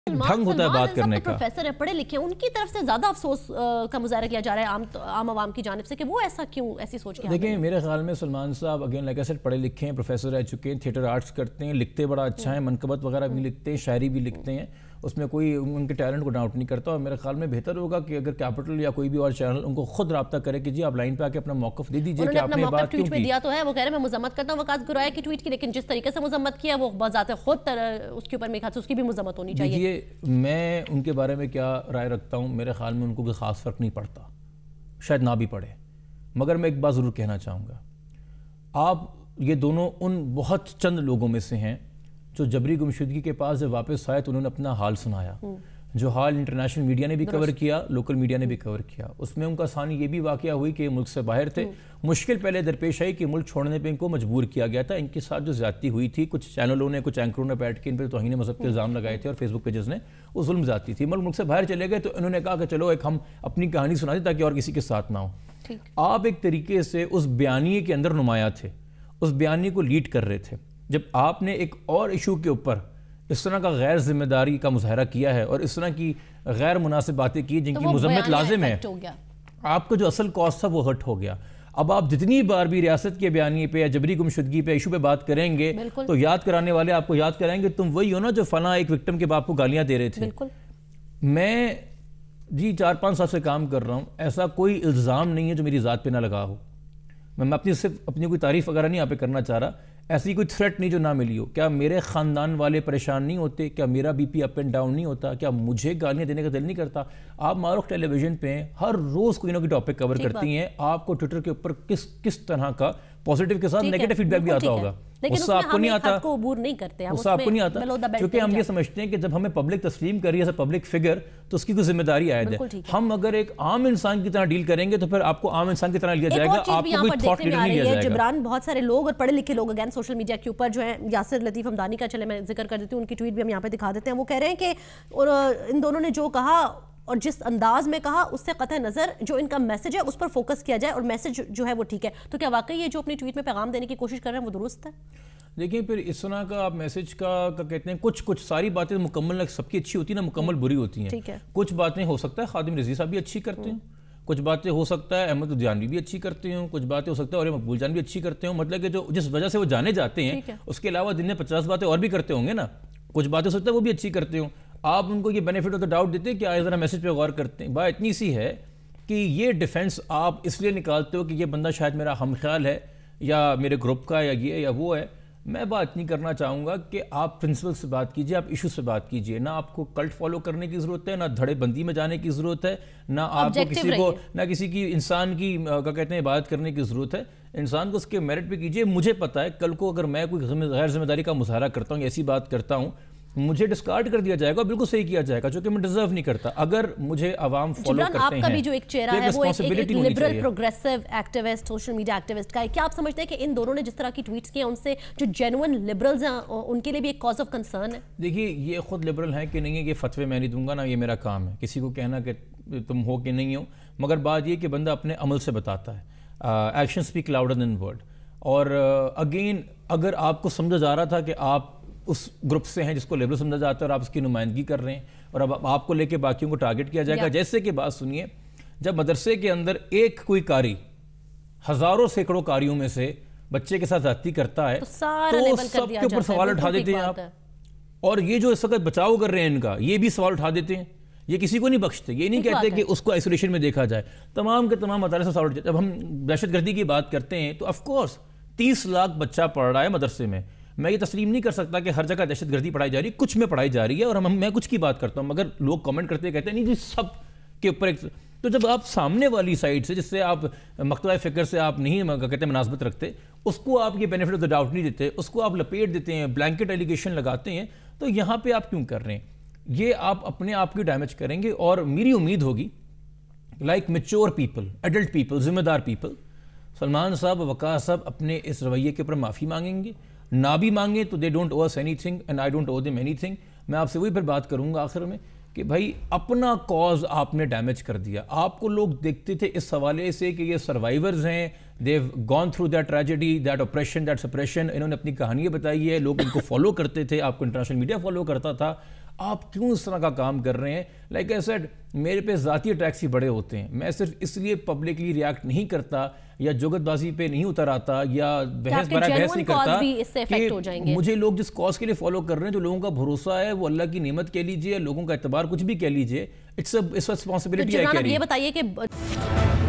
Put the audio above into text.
ढंग होता है बात करने का। प्रोफेसर है, पढ़े लिखे, उनकी तरफ से ज्यादा अफसोस का मुजाहरा किया जा रहा है आम आवाम की जानिब से कि वो ऐसा क्यों ऐसी सोच के। देखिए मेरे ख्याल में सलमान साहब अगेन लाइक आई सेड पढ़े लिखे हैं, प्रोफेसर रह चुके हैं, थिएटर आर्ट्स करते हैं, लिखते बड़ा अच्छा है, मनकबत वगैरह भी लिखते हैं, शायरी भी लिखते हैं, उसमें कोई उनके टैलेंट को डाउट नहीं करता। और मेरे ख्याल में बेहतर होगा कि अगर कैपिटल या कोई भी और चैनल उनको खुद राब्ता करे कि जी आप लाइन पे आके अपना मौक़िफ़ दे दीजिए कि आपने बात क्यों की। दिया तो है, वो कह रहे हैं मैं मज़म्मत करता हूँ वकास गुराया की ट्वीट की, लेकिन जिस तरीके से मज़म्मत किया वो बज़ाते खुद उसके ऊपर मेरे ख्याल से उसकी भी मज़म्मत होनी चाहिए। देखिए मैं उनके बारे में क्या राय रखता हूँ, मेरे ख्याल में उनको कोई ख़ास फ़र्क नहीं पड़ता, शायद ना भी पड़े, मगर मैं एक बात ज़रूर कहना चाहूँगा, आप ये दोनों उन बहुत चंद लोगों में से हैं जो जबरी गुमशुदगी के पास जब वापस आए तो उन्होंने अपना हाल सुनाया, जो हाल इंटरनेशनल मीडिया ने भी कवर किया, लोकल मीडिया ने भी कवर किया। उसमें उनका सानी ये भी वाक़या हुई कि मुल्क से बाहर थे, मुश्किल पहले दरपेश आई कि मुल्क छोड़ने पे इनको मजबूर किया गया था। इनके साथ जो ज़्यादती हुई थी, कुछ चैनलों ने, कुछ एंकरों ने बैठ के इन पर तौहीन मज़हब के इल्ज़ाम लगाए थे और फेसबुक पेजेस ने, वो जुल्म ज़्यादती थी। मुल्क से बाहर चले गए तो इन्होंने कहा कि चलो एक हम अपनी कहानी सुना दें ताकि और किसी के साथ ना हो। आप एक तरीके से उस बयानिए के अंदर नुमाया थे, उस बयानिए को लीड कर रहे थे। जब आपने एक और इशू के ऊपर इस तरह का गैर जिम्मेदारी का मुजाहरा किया है और इस तरह की गैर मुनासिब बातें की जिनकी मुज़म्मत लाजिम है, आपका जो असल कॉज था वो हट हो गया। अब आप जितनी बार भी रियासत के बयानी पे या जबरी गुमशुदगी पे इशू पे बात करेंगे तो याद कराने वाले आपको याद कराएंगे तुम वही हो ना जो फला एक विक्टिम के बाप को गालियां दे रहे थे। मैं जी 4-5 साल से काम कर रहा हूँ, ऐसा कोई इल्ज़ाम नहीं है जो मेरी ज़ात पे ना लगा हो। मैं अपनी सिर्फ अपनी कोई तारीफ वगैरह नहीं यहाँ पे करना चाह रहा, ऐसी कोई थ्रेट नहीं जो ना मिली हो। क्या मेरे ख़ानदान वाले परेशान नहीं होते? क्या मेरा बीपी अप एंड डाउन नहीं होता? क्या मुझे गालियाँ देने का दिल नहीं करता? आप मारूख टेलीविज़न पे हर रोज़ कोई ना कोई टॉपिक कवर करती हैं, आपको ट्विटर के ऊपर किस तरह का पॉजिटिव के साथ नेगेटिव फीडबैक भी आता होगा, उससे आपको नहीं आता, उससे आपको नहीं आता, क्योंकि हम ये समझते हैं कि जब हमें पब्लिक तस्लीम करी है पब्लिक फिगर तो उसकी कोई जिम्मेदारी आयद है। हम अगर एक आम इंसान की तरह डील करेंगे तो फिर आपको आम इंसान की तरह लिया जाएगा, आपको कोई थॉट लीडर नहीं लिया जाएगा। जिब्रान, बहुत सारे लोग और पढ़े लिखे लोग अगेन सोशल मीडिया के ऊपर जो है, यासिर लतीफ़ हमदानी का चले मैं जिक्र कर देती हूँ, उनकी ट्वीट भी हम यहाँ पे दिखा देते हैं। वो कह रहे हैं कि इन दोनों ने जो कहा और जिस अंदाज में कहा उससे कतई नज़र जो इनका मैसेज है उस पर फोकस किया जाए और मैसेज जो है वो ठीक है। तो क्या वाकई ये जो अपनी ट्वीट में पैगाम देने की कोशिश कर रहे हैं वो दुरुस्त है? देखिए फिर इस तरह का आप मैसेज का कहते हैं, कुछ सारी बातें मुकम्मल सबकी अच्छी होती है ना, मुकम्मल बुरी होती हैं। कुछ बातें हो सकता है खादिम रज़ी साहब भी अच्छी करते हैं, कुछ बातें हो सकता है अहमद उद्यानवी भी अच्छी करते हैं, कुछ बातें हो सकता है और मकबूल जान भी अच्छी करते हो। मतलब कि जो जिस वजह से वो जाने जाते हैं उसके अलावा दिन में 50 बातें और भी करते होंगे ना, कुछ बातें हो सकता है वो भी अच्छी करते हो। आप उनको ये बेनिफिट ऑफ द डाउट देते हैं कि आज ज़रा मैसेज पे गौर करते हैं। बात इतनी सी है कि ये डिफेंस आप इसलिए निकालते हो कि ये बंदा शायद मेरा हमख्याल है या मेरे ग्रुप का या ये या वो है। मैं बात नहीं करना चाहूँगा कि आप प्रिंसिपल से बात कीजिए, आप इशू से बात कीजिए, ना आपको कल्ट फॉलो करने की ज़रूरत है, ना धड़ेबंदी में जाने की ज़रूरत है, ना आपको किसी की इंसान की क्या कहते हैं इबादत करने की ज़रूरत है। इंसान को उसके मेरिट पे कीजिए। मुझे पता है कल को अगर मैं कोई गैर जिम्मेदारी का मुजाहरा करता हूँ, ऐसी बात करता हूँ, मुझे डिस्कार्ड कर दिया जाएगा, बिल्कुल सही किया जाएगा, जो कि मैं डिजर्व नहीं करता। अगर मुझे आवाम फॉलो करते हैं, आपका भी जो एक चेहरा है वो एक liberal progressive activist, social media activist का है, क्या आप समझते हैं कि इन दोनों ने जिस तरह की ट्वीट्स किए उनसे जो जेन्युइन लिबरल्स हैं उनके लिए भी एक कॉज ऑफ कंसर्न है? देखिए ये खुद लिबरल है कि नहीं है, ये फतवे मैं नहीं दूंगा ना, ये मेरा काम है किसी को कहना कि तुम हो कि नहीं हो, मगर बात ये कि बंदा अपने अमल से बताता है। Action speak louder than word. और अगेन अगर आपको समझा जा रहा था कि आप उस ग्रुप से हैं जिसको लिबरल समझा जाता है और आप उसकी नुमाइंदगी कर रहे हैं और अब आपको लेके बाकियों को टारगेट किया जाएगा। जैसे कि बात सुनिए, जब मदरसे के अंदर एक कोई कारी हजारों सैकड़ों कारियों में से बच्चे के साथ ज्यादती करता है तो सबके ऊपर सवाल उठा देते हैं आप। और ये जो इस वक्त बचाव कर रहे हैं इनका, ये भी सवाल उठा देते हैं, ये किसी को नहीं बख्शते। ये नहीं कहते कि उसको आइसोलेशन में देखा जाए, तमाम के तमाम मदरसे से सवाल उठते। जब हम दहशतगर्दी की बात करते हैं तो ऑफकोर्स 30 लाख बच्चा पढ़ रहा है मदरसे में। मैं ये तस्लीम नहीं कर सकता कि हर जगह दहशतगर्दी पढ़ाई जा रही है, कुछ में पढ़ाई जा रही है और मैं कुछ की बात करता हूँ, मगर लोग कमेंट करते कहते हैं नहीं जी सब के ऊपर एक। तो जब आप सामने वाली साइड से, जिससे आप मकतबा फ़िक्र से आप नहीं कहते हैं मुनासबत रखते, उसको आप ये बेनिफिट ऑफ द डाउट नहीं देते, उसको आप लपेट देते हैं, ब्लैंकेट एलिगेशन लगाते हैं, तो यहाँ पर आप क्यों कर रहे हैं? ये आप अपने आप की डैमेज करेंगे। और मेरी उम्मीद होगी like mature people, adult people, जिम्मेदार पीपल, सलमान साहब, वकास साहब अपने इस रवैये के ऊपर माफ़ी मांगेंगे। ना भी मांगे तो they don't owe us anything and I don't owe them anything. मैं आपसे वही फिर बात करूंगा आखिर में कि भाई अपना कॉज आपने डैमेज कर दिया। आपको लोग देखते थे इस हवाले से कि ये सर्वाइवर्स हैं, they've gone through that tragedy, that operation, that suppression, इन्होंने अपनी कहानियाँ बताई है, लोग इनको फॉलो करते थे, आपको इंटरनेशनल मीडिया फॉलो करता था। آپ کیوں اس طرح کا کام کر رہے ہیں؟ لائک آئی سیڈ میرے پہ ذاتی اٹیکس ہی بڑے ہوتے ہیں، میں صرف اس لیے پبلکلی ریاکٹ نہیں کرتا یا جگت بازی پہ نہیں اتر آتا یا بحث برائے بحث نہیں کرتا کہ مجھے لوگ جس کاز کے لیے فالو کر رہے ہیں، جو لوگوں کا بھروسہ ہے، وہ اللہ کی نعمت کہہ لیجیے، لوگوں کا اعتبار کچھ بھی کہہ لیجیے، اٹس رسپانسبلٹی. یہ بتائیے کہ